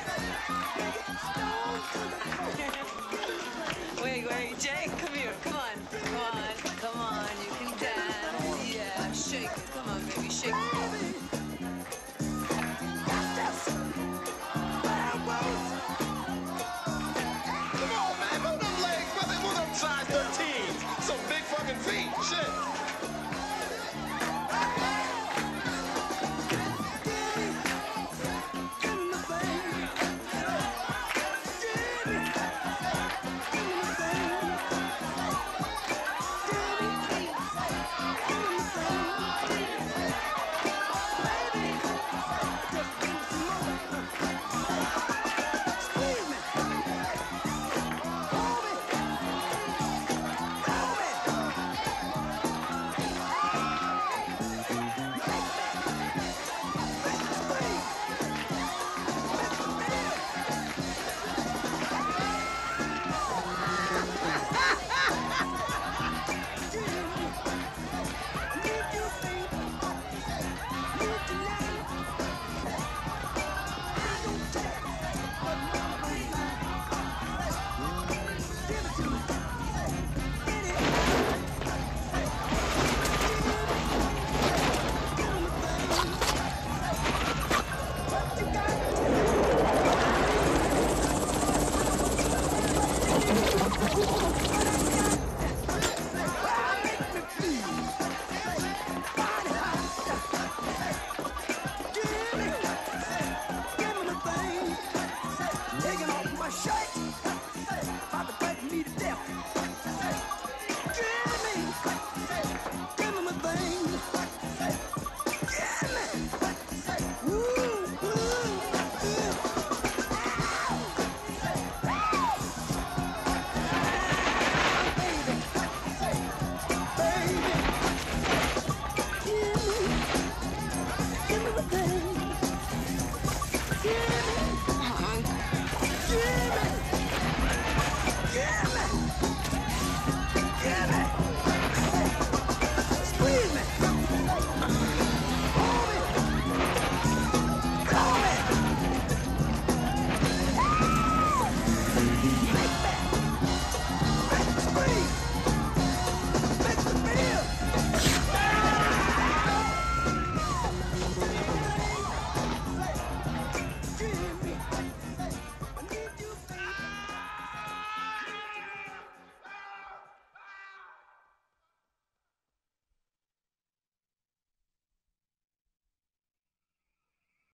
Wait, Jake, come here. Come on, you can dance. Yeah, shake it. Come on, baby, shake it. Come on, man. Move them legs, brother. Move them size 13. Some big fucking feet. Shit. Yeah.